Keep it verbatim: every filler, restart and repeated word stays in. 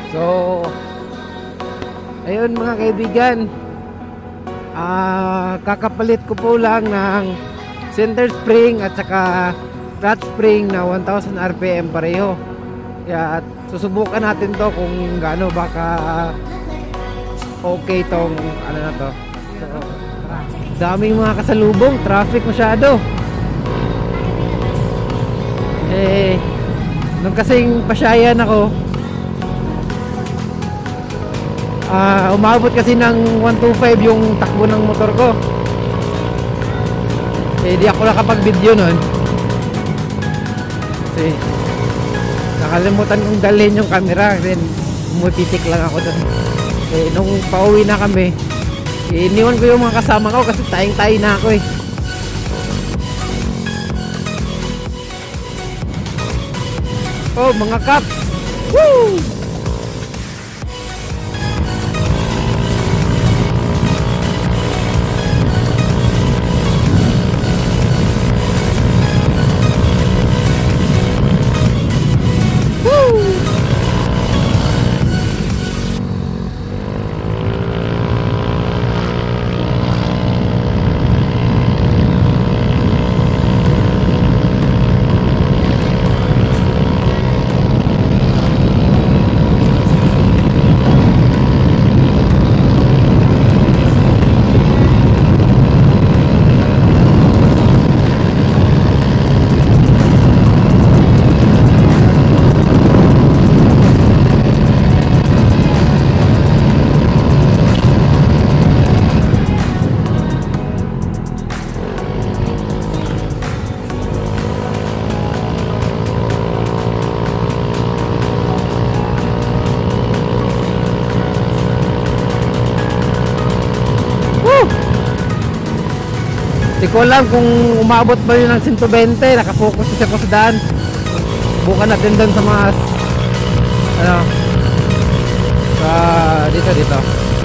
So, ayun mga kaibigan, ah, kakapalit ko po lang ng center spring at saka clutch spring na one thousand R P M pareho. Kaya at susubukan natin to kung gaano baka okay tong ano na to. So, daming mga kasalubong, traffic masyado. Eh, nung kasing pasyayan ako, ah, umabot kasi ng one twenty-five yung takbo ng motor ko. Eh, di ako nakapag-video nun. Kasi nakalimutan kong dalhin yung camera. Then umutitik lang ako dun. Eh, nung pauwi na kami, eh, iniwan ko yung mga kasama ko kasi tayong-tayo na ako eh. Oh, mga kaps! Woo! Di ko alam kung umabot ba yun ng one twenty. Nakafocus kasi ako sa daan. Bukan natin doon sa mga ano, sa dito dito